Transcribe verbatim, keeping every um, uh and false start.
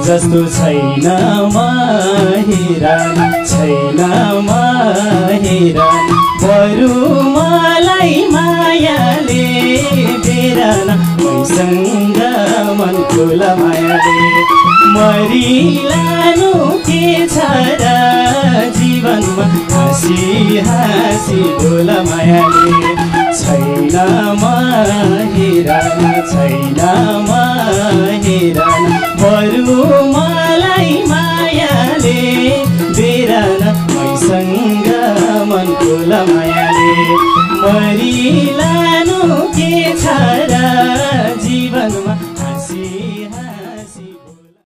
जस्तो छैन माहिरान छैन माहिरान बरु मलाई मायाले बेरान मैसँग मन खुल मायाले मरिलानु के छ र जीवनमा हाँसी हाँसी बोल मायाले छैन माहिरान छैन माहिरान बरु